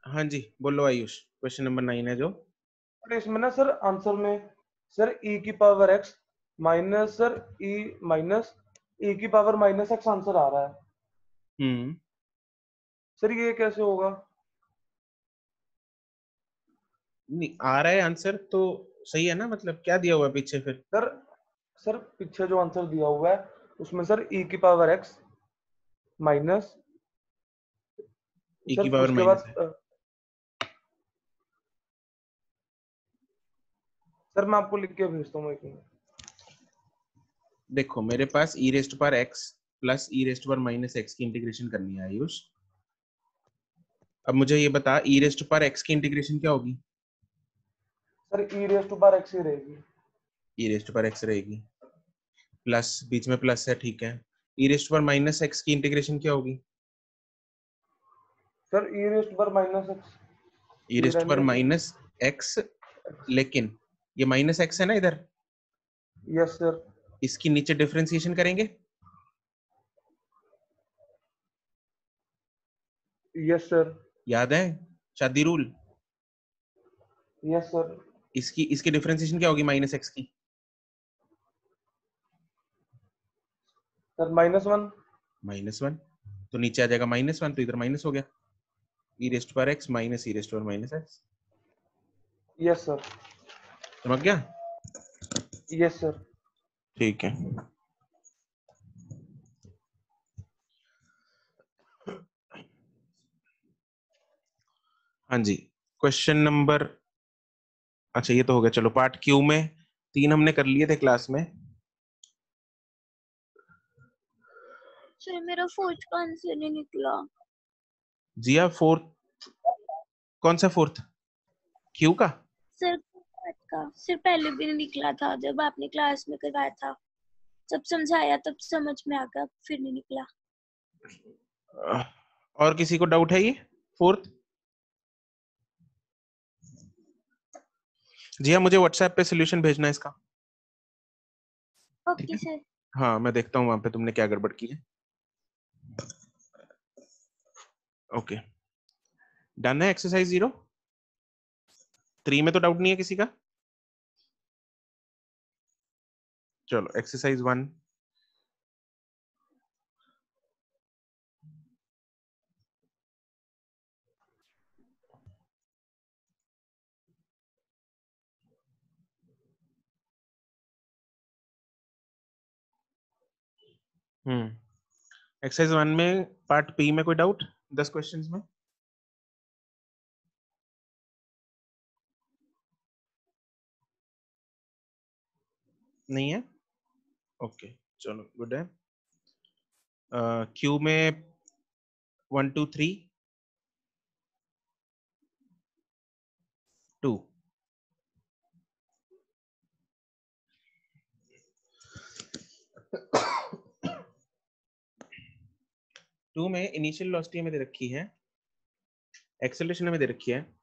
हाँ जी बोलो Ayush, question number 9 है जो। बट इसमें ना सर आंसर में सर e की power x minus sir e की पावर माइनस x आंसर आ रहा है। सर ये कैसे होगा? नहीं आ रहा है आंसर तो सही है ना, मतलब क्या दिया हुआ है पीछे फिर? सर सर पीछे जो आंसर दिया हुआ है उसमें सर e की power x minus E sir की पावर उसके माइनस बाद है। सर मैं आपको लिख के भेजता हूँ एक मिनट। देखो मेरे पास ई रेस्ट पर एक्स प्लस ई रेस्ट पर माइनस एक्स की इंटीग्रेशन करनी है आयुष। अब मुझे ये बता, ई रेस्ट पर एक्स की इंटीग्रेशन क्या होगी? Sir e raise to power x ही रहेगी। ई रेस्ट पर एक्स रहेगी, प्लस बीच में प्लस है, ठीक है। ई रेस्ट पर माइनस एक्स की इंटीग्रेशन क्या होगी? Sir e raise to power minus x E ये रेस्ट पर रहने दो। माइनस एक्स, लेकिन ये माइनस एक्स है ना इधर, यस सर। इसकी नीचे डिफरेंशिएशन करेंगे। Yes sir. याद है शादी रूल? Yes sir. इसकी इसकी डिफरेंशिएशन क्या होगी माइनस एक्स की? सर -1। -1, तो नीचे आ जाएगा -1, तो इधर माइनस हो गया। ई रेस्ट पर एक्स माइनस ई रेस्ट पर माइनस एक्स। Yes sir. समझ गया? Yes sir. ठीक है। हाँ जी, क्वेश्चन नंबर, अच्छा ये तो हो गया। चलो पार्ट क्यू में 3 हमने कर लिए थे क्लास में। सर मेरा फोर्थ का आंसर नहीं निकला। जिया फोर्थ? कौन सा फोर्थ? क्यू का? सर का सर पहले भी नहीं निकला था, जब आपने क्लास में करवाया था, जब समझाया तब समझ में आ गया, फिर नहीं निकला। और किसी को डाउट है ये फोर्थ? जिया मुझे व्हाट्सएप पे सोल्यूशन भेजना है इसका। ठीक ओके है, सर। हाँ मैं देखता हूँ वहां पे तुमने क्या गड़बड़ की है। ओके, डन है। एक्सरसाइज 0 3 में तो डाउट नहीं है किसी का? चलो एक्सरसाइज 1। एक्सरसाइज 1 में पार्ट पी में कोई डाउट 10 क्वेश्चंस में? नहीं है? ओके चलो गुड है। क्यू में 1 2 3 2। टू में इनिशियल वेलोसिटी हमें दे रखी है, एक्सेलरेशन हमें दे रखी है।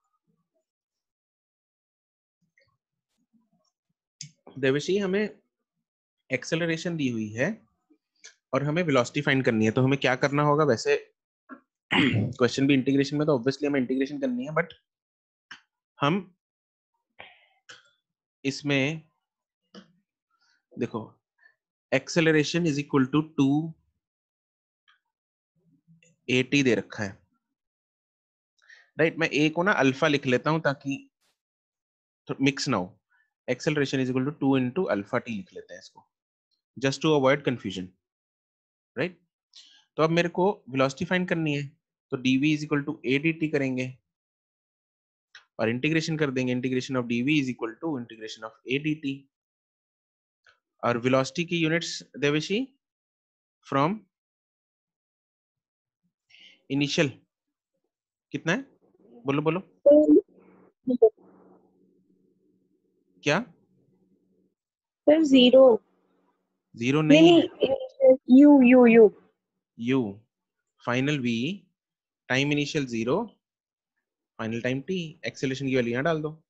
देवशी हमें एक्सेलरेशन दी हुई है और हमें वेलोसिटी फाइंड करनी है, तो हमें क्या करना होगा? वैसे क्वेश्चन भी इंटीग्रेशन में, तो ऑब्वियसली हमें इंटीग्रेशन करनी है, बट हम इसमें देखो acceleration is equal to 2at दे रखा है, राइट? मैं ए को ना अल्फा लिख लेता हूं ताकि मिक्स ना हो। Acceleration is equal to 2 into alpha t लिख लेते हैं इसको, just to avoid confusion, right? तो अब मेरे को वेलोसिटी फाइंड करनी है, तो dv is equal to a dt करेंगे और इंटीग्रेशन कर देंगे। Integration of dv is equal to integration of a dt। और वेलोसिटी की यूनिट्स देवशी फ्रॉम इनिशियल कितना है? बोलो बोलो क्या? सर 0 0 नहीं नहीं है, नहीं u u u u final v time initial 0 final time t। Acceleration की वैल्यू यहाँ डाल दो।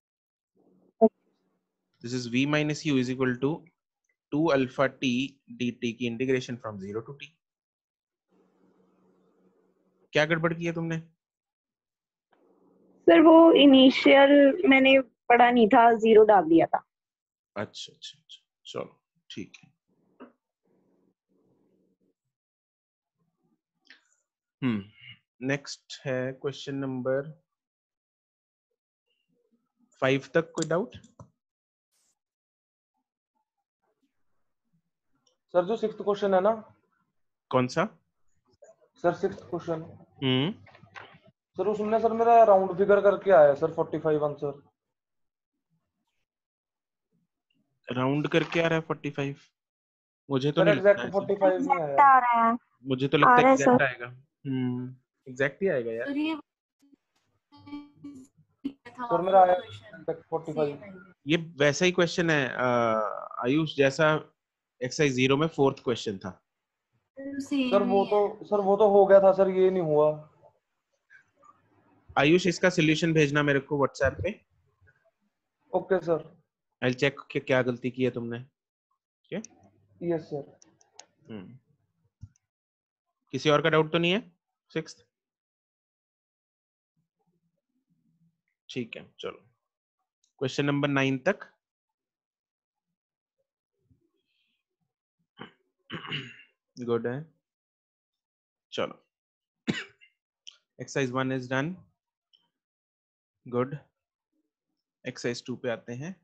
दिस इज v माइनस u is equal to 2 alpha t dt की इंटीग्रेशन फ्रॉम 0 टू t। क्या गड़बड़ की है तुमने? सर वो इनिशियल मैंने पढ़ा नहीं था, 0 डाल दिया था। अच्छा अच्छा अच्छा, चलो ठीक है। नेक्स्ट है क्वेश्चन नंबर 5 तक कोई डाउट? सर जो 6th क्वेश्चन है ना, कौन सा? Sir 6th question, hmm, sir उसमें सर मेरा राउंड फिगर करके आया है सर 45 आंसर। राउंड करके आ रहा है 45? मुझे तो सर नहीं लगता एग्जैक्ट ऐसा। 45 नहीं एग्जैक्ट आया। आ रहा है। मुझे तो आ लगता है रहा है एग्जैक्ट सर। आएगा। एग्जैक्ट ही आएगा यार। सर मेरा आया एग्जैक्ट 45। ये वैसा ही क्वेश्चन है आयुष, जैसा एक्सरसाइज 0 में 4th क्वेश्चन था। सर वो तो हो गया था सर, ये नहीं हुआ। आयुष इसका सॉल्यूशन भेजना मेरे को व्हाट्सएप पे। Okay sir. आई चेक कि क्या गलती की है तुमने। ठीक है। Yes sir. किसी और का डाउट तो नहीं है 6th? ठीक है, चलो क्वेश्चन नंबर 9 तक। गुड है, चलो exercise 1 is done. Good, exercise 2 पे आते हैं।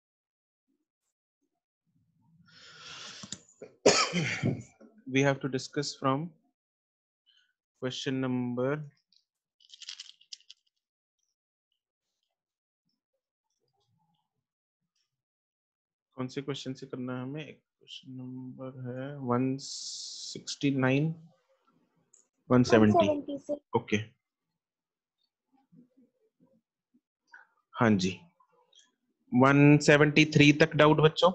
We have to discuss from question number कौन से क्वेश्चन से करना है हमें? क्वेश्चन नंबर है 169 170। 170 से। ओके, हाँ जी। 173 तक डाउट बच्चों?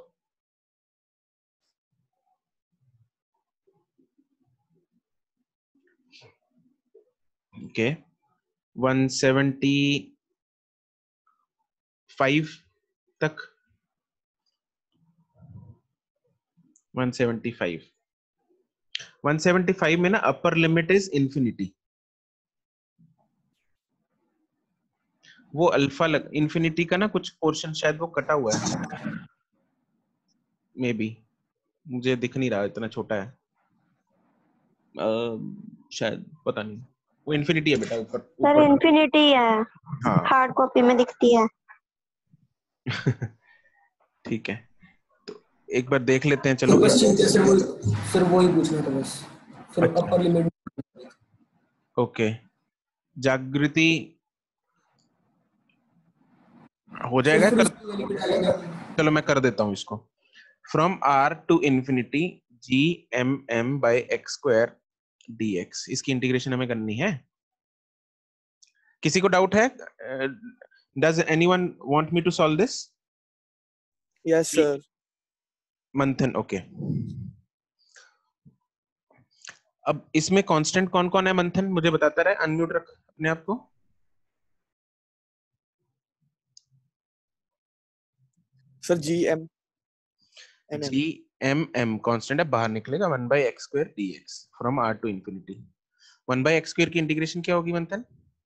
ओके, 175 तक? 175 में ना अपर लिमिट इज इंफिनिटी। वो अल्फा इंफिनिटी का ना कुछ पोर्शन शायद वो कटा हुआ है, मे बी, मुझे दिख नहीं रहा, इतना छोटा है। शायद, पता नहीं। वो इंफिनिटी है बेटा, ऊपर सर ऊपर। इन्फिनिटी है, हाँ हार्ड कॉपी में दिखती है। ठीक है, तो एक बार देख लेते हैं। चलो क्वेश्चन जैसे वो फिर वो ही पूछना था बस, फिर अच्छा, अपर लिमिट। ओके। जागृति हो सर जाएगा फिर कर? उसकी वैल्यू डालेंगे। चलो मैं कर देता हूँ इसको। From r to infinity gmm by x square dx, इसकी इंटीग्रेशन हमें करनी है। किसी को डाउट है? Does anyone want me to solve this? Yes sir. Manthan, okay. अब इसमें कांस्टेंट कौन कौन है मंथन, मुझे बताता रहे। अनम्यूट रख अपने आप को। Sir G M N M. G M M constant है, बाहर निकलेगा 1 by x square d x from r to infinity. 1 by x square की इंटीग्रेशन क्या होगी मंथन?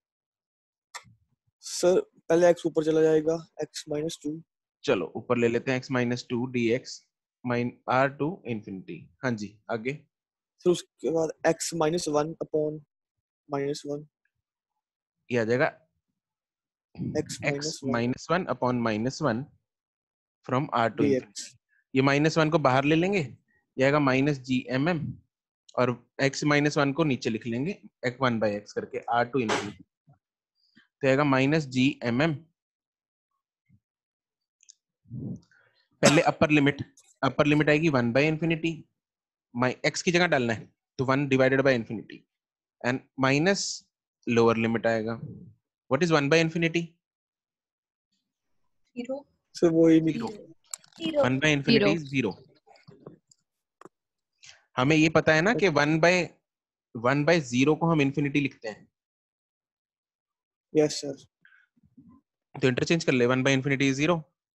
सर पहले एक्स ऊपर चला जाएगा, एक्स माइनस 2। चलो ऊपर ले लेते हैं x माइनस 2 डी एक्स माइन r टू इंफिनिटी। हाँ जी, आगे? फिर उसके बाद एक्स माइनस 1 अपॉन माइनस 1। ये आ जाएगा x x minus 1 minus 1 upon minus 1 from r to d infinity. X. ये माइनस 1 को बाहर ले लेंगे, ये आएगा माइनस जी एम एम, और x माइनस 1 को नीचे लिख लेंगे x 1 बाई एक्स करके r टू इंफिनिटी, तो आएगा माइनस जी एम एम। पहले अपर लिमिट आएगी 1 बाई इंफिनिटी, x की जगह डालना है तो 1 divided by infinity, and minus lower limit आएगा। What is 1 by infinity? Sir वो ही नहीं। 0 1 बाई इंफिनिटी 0। हमें ये पता है ना कि 1 बाय 0 को हम इंफिनिटी लिखते हैं, यस सर। तो इंटरचेंज कर ले, 1 बाय इंफिनिटी 0।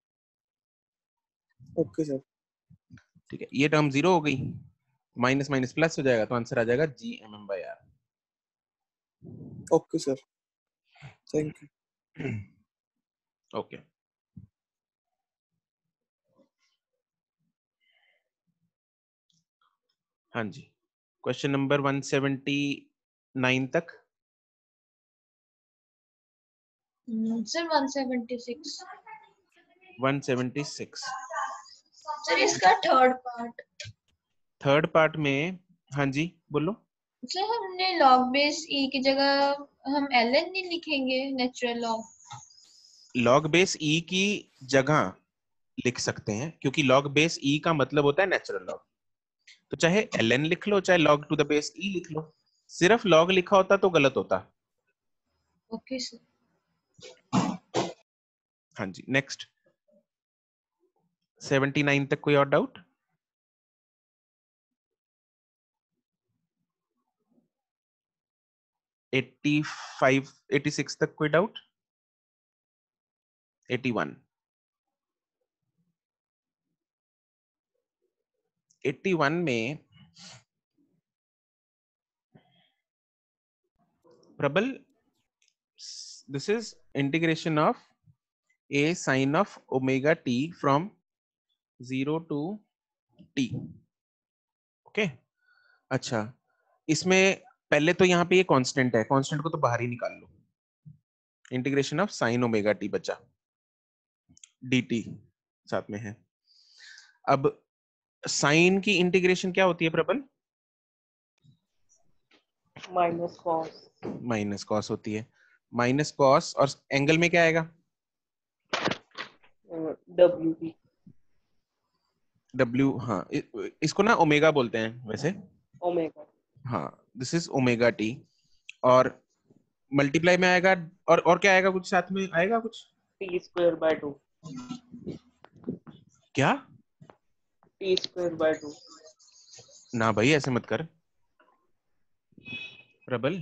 Okay sir. ठीक है, ये टर्म 0 हो गई, माइनस माइनस प्लस हो जाएगा, तो आंसर आ जाएगा G M M by R. Okay sir, thank you. Okay हाँ जी, क्वेश्चन नंबर 179 तक। सर 176। 176 सर इसका थर्ड पार्ट में, हाँ जी बोलो। सर हमने लॉग बेस ई की जगह हम ln नहीं लिखेंगे, natural log? Log base E की जगह लिख सकते हैं, क्योंकि लॉग बेस ई का मतलब होता है नेचुरल लॉग। तो चाहे ln लिख लो, चाहे log to the base E लिख लो। सिर्फ log लिखा होता तो गलत होता। Okay sir. हाँ जी, नेक्स्ट 79 तक कोई और डाउट? एट्टी 86 तक कोई डाउट? 81 में प्रबल, this is integration of a sin of omega t from 0 to t. Okay अच्छा, इसमें पहले तो यहाँ पे ये कांस्टेंट है, कांस्टेंट को तो बाहर ही निकाल लो। Integration of sine omega t बचा, dt साथ में है। अब साइन की इंटीग्रेशन क्या होती है प्रबल? माइनस कॉस होती है। माइनस कॉस, और एंगल में क्या आएगा? W, हाँ इसको ना ओमेगा बोलते हैं वैसे। ओमेगा, हाँ, दिस इज ओमेगा टी, और मल्टीप्लाई में आएगा, और क्या आएगा? कुछ साथ में आएगा कुछ? t²/2। क्या? t²/2। ना भाई ऐसे मत कर प्रबल,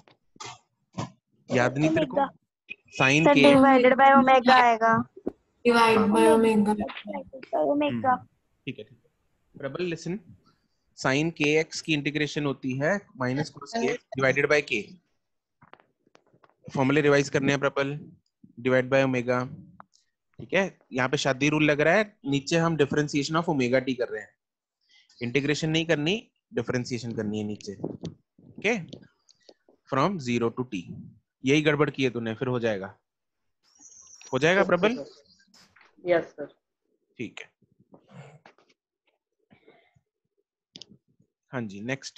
याद नहीं तेरे को? Sine k divided by omega आएगा। Divide by omega. ओमेगा। ठीक है Prabal, listen. Sine k x की इंटीग्रेशन होती है minus cos k divided by k. फॉर्मूले रिवाइज करने हैं प्रबल, डिवाइड बाय ओमेगा। ठीक है, यहाँ पे शादी रूल लग रहा है, नीचे हम डिफरेंशिएशन ऑफ ओमेगा टी कर रहे हैं, इंटीग्रेशन नहीं करनी, डिफरेंशिएशन करनी है नीचे। Okay, from 0 to t। यही गड़बड़ की है तूने, फिर हो जाएगा, हो जाएगा प्रबल? Yes sir. ठीक है, हाँ जी नेक्स्ट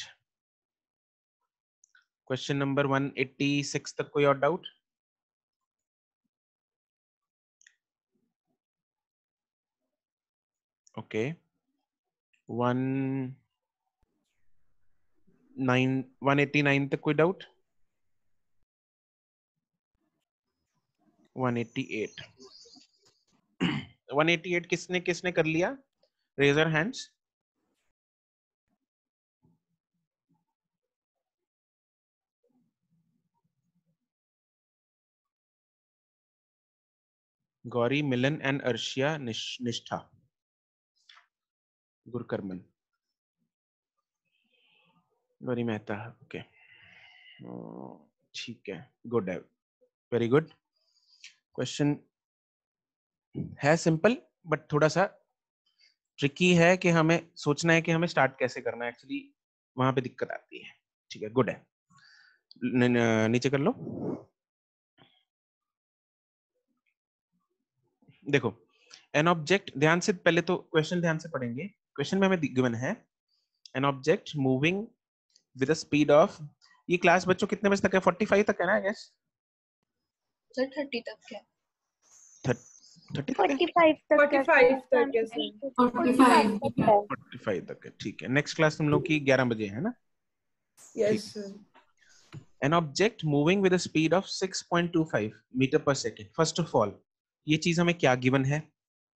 क्वेश्चन नंबर 186 तक कोई और डाउट? ओके 189 तक कोई डाउट? 188 188 किसने किसने कर लिया? Raise your hands. Gauri, Milan and Arshiya, Nishtha, Gurkarman, Gauri Mehta. Okay ठीक है, गुड है, वेरी गुड। क्वेश्चन है सिंपल, बट थोड़ा सा ट्रिकी है कि हमें सोचना है कि हमें स्टार्ट कैसे करना है, एक्चुअली वहां पे दिक्कत आती है। ठीक है, गुड है। नीचे कर लो। देखो एन ऑब्जेक्ट, ध्यान से पहले तो क्वेश्चन ध्यान से पढ़ेंगे। क्वेश्चन में हमें गिवन है an object moving with the speed of, ये क्लास बच्चों कितने बजे तक है? 45 तक है ना? आई गेस सर 30 तक है। 45 तक है। 45 तक है, ठीक है। नेक्स्ट क्लास तुम लोग की 11 बजे है ना? Yes sir. An object moving with a speed of 6.25 meter per second. First of all ये चीज हमें क्या गिवन है?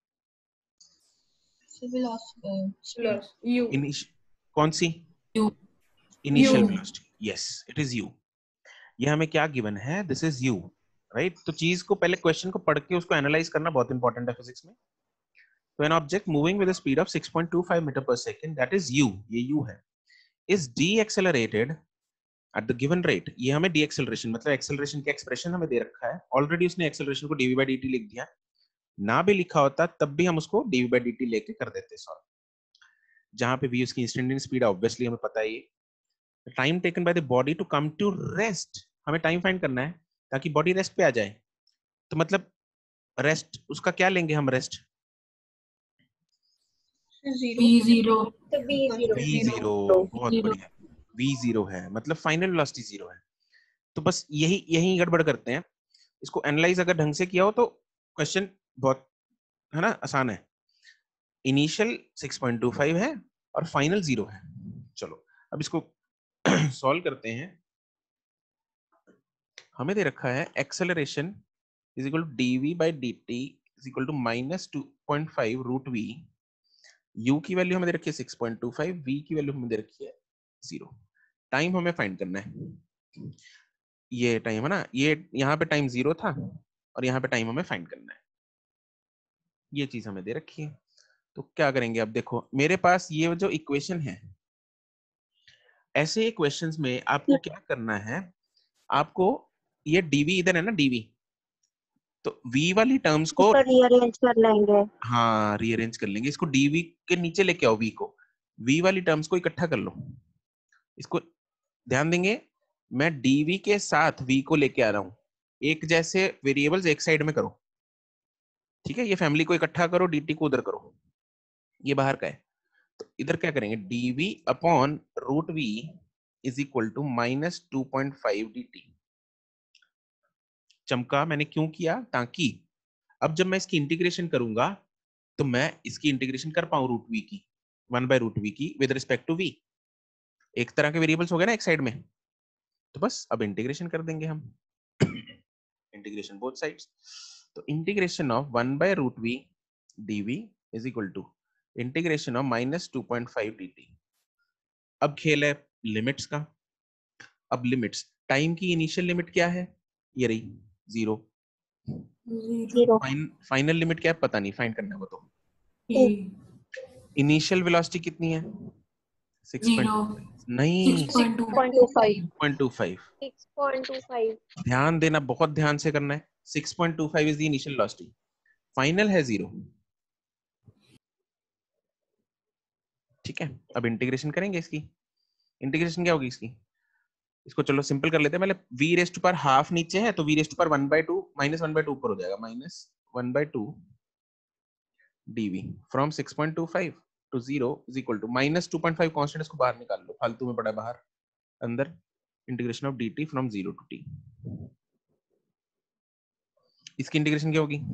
कौन सी? Initial velocity. Yes, it is u. ये हमें क्या गिवन है? This is u, right? तो चीज को पहले, क्वेश्चन को पढ़ के उसको एनालाइज करना बहुत इंपॉर्टेंट है फिजिक्स में। तो an object moving with a speed of 6.25 meter per second, that is u, ये यू है, is deaccelerated at the given rate, ये हमें डीएक्सेलरेशन मतलब एक्सेलरेशन की एक्सप्रेशन हमें दे रखा है ऑलरेडी, उसने एक्सेलरेशन को dv by dt लिख दिया, ना भी लिखा होता तब भी हम उसको dv by dt लेके कर देते सॉल्व, जहां पे v उसकी इंस्टेंटेनियस स्पीड ऑब्वियसली हमें पता है, ये time taken by the body to come to rest, हमें टाइम फाइंड करना है ताकि बॉडी रेस्ट पे आ जाए, तो मतलब रेस्ट उसका क्या लेंगे हम, रेस्ट जीरो। v0, बहुत बढ़िया, v0 है मतलब फाइनल वेलोसिटी 0 है। तो बस यही गड़बड़ करते हैं, इसको एनालाइज अगर ढंग से किया हो तो क्वेश्चन बहुत है ना आसान है। इनिशियल 6.25 है और फाइनल 0 है। चलो अब इसको सॉल्व करते हैं। हमें दे रखा है acceleration is equal to dv by dt is equal to -2.5 root v, u की वैल्यू हमें दे रखी है 6.25, v की वैल्यू हमें दे रखी है 0। टाइम हमें फाइंड करना है, ये टाइम है ना, ये यहाँ पे टाइम 0 था और यहाँ पे टाइम हमें फाइंड करना है, ये चीज हमें दे रखी है। तो क्या करेंगे, अब देखो मेरे पास ये जो इक्वेशन है, ऐसे इक्वेशंस में आपको क्या करना है, आपको ये dv इधर है ना dv, तो v वाली टर्म्स को रीअरेंज कर लेंगे। हाँ रीअरेंज कर लेंगे, इसको dv के नीचे लेके आओ, v को, v वाली टर्म्स को इकट्ठा कर लो। इसको ध्यान देंगे, मैं dv के साथ v को लेके आ रहा हूं, एक जैसे वेरिएबल्स एक साइड में करो, ठीक है। ये फैमिली को इकट्ठा करो, dt को उधर करो, ये बाहर का है। तो इधर क्या करेंगे, dv upon root v is equal to -2.5 dt। चमका मैंने क्यों किया, ताकि अब जब मैं इसकी इंटीग्रेशन करूंगा तो मैं इसकी इंटीग्रेशन कर पाऊं रूट v की, 1/√v की विद रिस्पेक्ट टू v, एक तरह के वेरिएबल्स हो गए ना एक साइड में, तो बस अब इंटीग्रेशन कर देंगे हम, इंटीग्रेशन बोथ साइड्स। तो integration of 1/√v dv is equal to integration of -2.5 dt। अब खेल है लिमिट्स का। अब लिमिट्स, टाइम की इनिशियल लिमिट क्या है, ये रही 0, फाइनल लिमिट क्या है पता नहीं, फाइंड करना है वो तो। इनिशियल वेलोसिटी कितनी है, 6.25। ध्यान देना, बहुत ध्यान से करना है, 6.25 is the initial velocity, final है 0, ठीक है। अब इंटीग्रेशन करेंगे इसकी, इंटीग्रेशन क्या होगी इसकी, इसको चलो सिंपल कर लेते हैं पहले। v raised to power half नीचे है तो v रेस्ट टू पावर 1/2 -1/2 ऊपर हो जाएगा, -1/2 dv from 6.25 to 0 is equal to -2.5 constant, इसको बाहर निकाल लो, फालतू में पड़ा है बाहर, अंदर integration of dt from 0 to t। इसकी इंटीग्रेशन क्या होगी,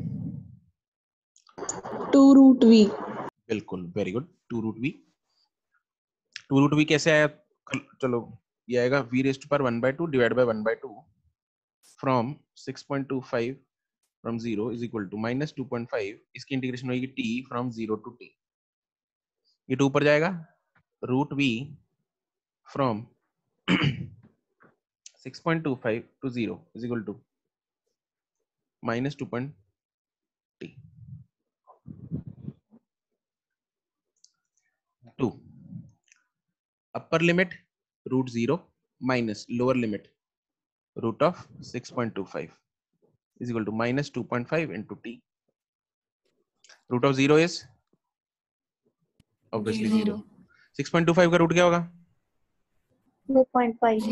2√v। बिल्कुल, वेरी गुड, 2√v। 2√v कैसे आया, चलो ये आएगा v raised to power 1/2 divide by 1/2 from 6.25 from 0 is equal to -2.5, इसकी इंटीग्रेशन होगी t फ्रॉम 0 to t, ये 2 ऊपर जाएगा, √v from 6.25 to 0 is equal to -2.t 2 upper limit √0 minus lower limit root of 6.25 is equal to -2.5 into t. Root of 0 is obviously 0. 6.25 का root क्या होगा, 2.5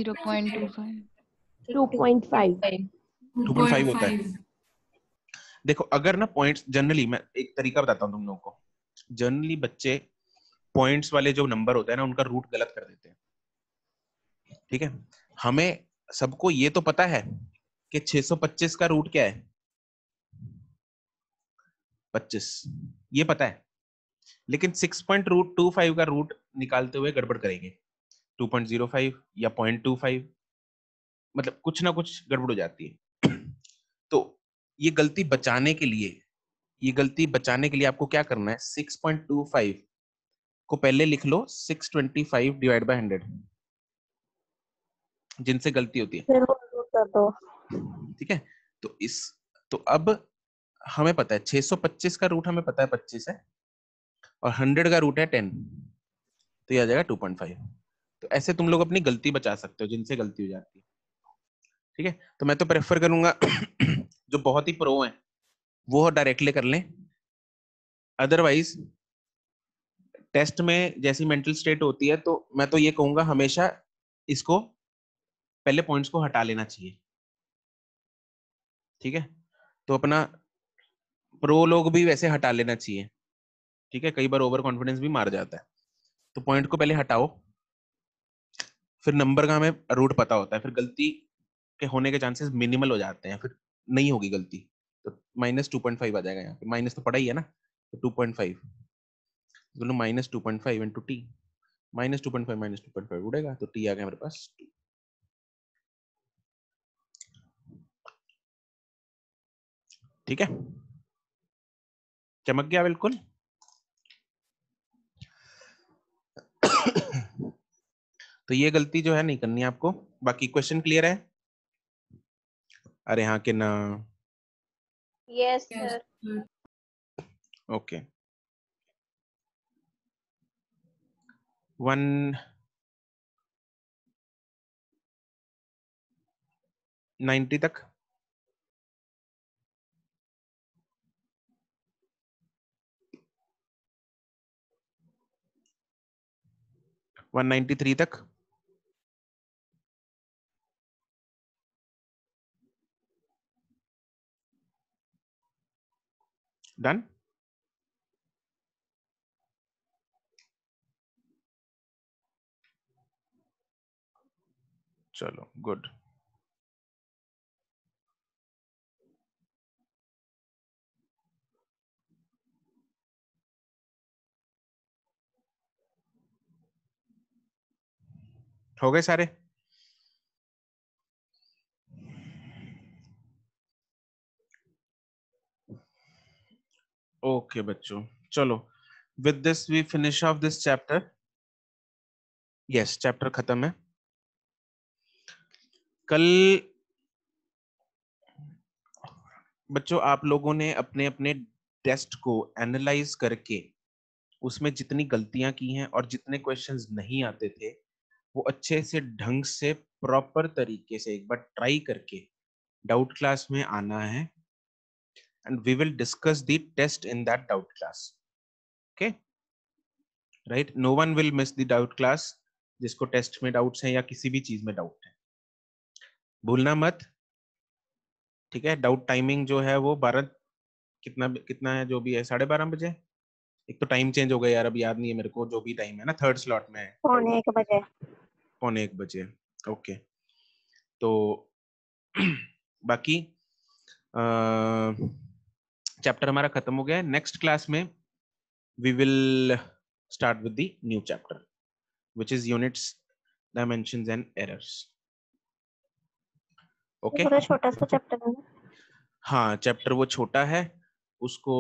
होता है। देखो अगर ना पॉइंट्स, जनरली मैं एक तरीका बताता हूँ तुम लोगों को, जनरली बच्चे पॉइंट्स वाले जो नंबर होता है ना उनका रूट गलत कर देते हैं, ठीक है। हमें सबको ये तो पता है कि 625 का रूट क्या है, 25, ये पता है, लेकिन 6.25 का रूट निकालते हुए गड़बड़ करेंगे, 2.05 या 0.25, मतलब कुछ ना कुछ गड़बड़ हो जाती है। तो ये गलती बचाने के लिए आपको क्या करना है, 6.25 को पहले लिख लो 625 डिवाइड बाय 100, जिनसे गलती होती है, ठीक है। तो अब हमें पता है 625 का रूट हमें पता है 25 है और 100 का रूट है 10, तो ये आ जाएगा 2.5। तो ऐसे तुम लोग अपनी गलती बचा सकते हो जिनसे गलती हो जाती है। ठीक है, तो मैं तो प्रेफर करूंगा जो बहुत ही प्रो हैं वो डायरेक्टली कर लें, अदरवाइज टेस्ट में जैसी मेंटल स्टेट होती है तो मैं तो ये कहूंगा हमेशा इसको पहले पॉइंट्स को हटा लेना चाहिए। ठीक है, तो अपना प्रो लोग भी वैसे हटा लेना चाहिए। ठीक है, कई बार ओवर कॉन्फिडेंस भी मार जाता है, तो पॉइंट को पहले हटाओ, फिर नंबर का हमें रूट पता होता है, फिर गलती के होने के चांसेस मिनिमल हो जाते हैं, फिर नहीं होगी गलती। तो -2.5 आ जाएगा यहाँ पे, माइनस तो पड़ा ही है ना, तो 2.5 -2.5 इंटू टी, -2.5 उड़ेगा, तो टी आ गया मेरे पास 2। ठीक है, चमक गया बिल्कुल। तो ये गलती जो है नहीं करनी है आपको। बाकी क्वेश्चन क्लियर है? अरे हाँ कि ना? Yes sir. ओके, 190 तक। वन 193 तक। डन। चलो गुड। हो गए सारे? ओके बच्चों, चलो with this we finish off this chapter. Yes, chapter खत्म है। कल बच्चों आप लोगों ने अपने अपने टेस्ट को एनालाइज करके उसमें जितनी गलतियां की हैं और जितने क्वेश्चंस नहीं आते थे वो अच्छे से ढंग से प्रॉपर तरीके से एक बार ट्राई करके डाउट क्लास में आना है, and we will discuss the test in that doubt class. Okay right, no one will miss the doubt class जिसको टेस्ट में डाउट्स हैं या किसी भी चीज में डाउट है, भूलना मत। ठीक है, डाउट टाइमिंग जो है वो 12 कितना कितना है, जो भी है 12:30 बजे। एक तो टाइम चेंज हो गया यार, अब याद नहीं है मेरे को, जो भी टाइम है ना, थर्ड स्लॉट में है 1:45 बजे। 1:45 ओके। तो बाकी चैप्टर हमारा खत्म हो गया है। नेक्स्ट क्लास में we will start with the new chapter which is units, dimensions and errors. Okay, थोड़ा छोटा सा चैप्टर है ना? हाँ चैप्टर वो छोटा है, उसको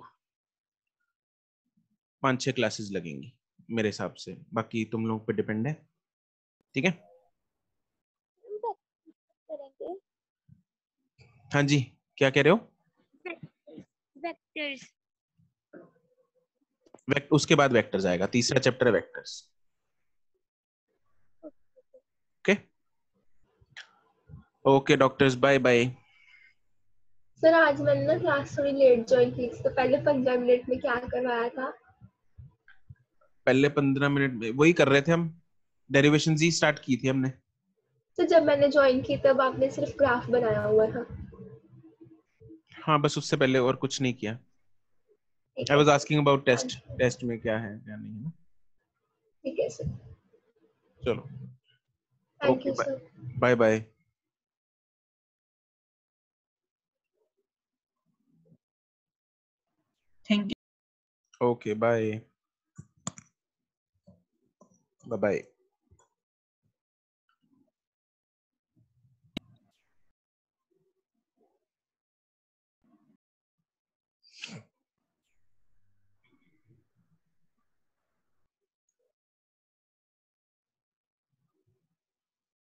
5-6 क्लासेस लगेंगी मेरे हिसाब से, बाकी तुम लोग पे डिपेंड है। ठीक है, करेंगे हाँ जी, क्या कह रहे हो? वेक्टर्स। उसके बाद वेक्टर्स आएगा, तीसरा चैप्टर है vectors. Okay okay doctors, bye bye. Sir आज मैंने ना क्लास थोड़ी लेट ज्वाइन की थी, तो पहले 15 मिनट में क्या करवाया था? पहले 15 मिनट में वही कर रहे थे हम, डेरिवेशंस ही स्टार्ट की थी हमने। तो जब मैंने ज्वाइन की तब आपने सिर्फ ग्राफ बनाया हुआ था। हाँ बस, उससे पहले और कुछ नहीं किया। ठीक आई है was sir. Asking about test, test में क्या है क्या नहीं है ना। ठीक है सर। चलो thank okay, you sir. Bye bye. Thank you. Okay bye bye.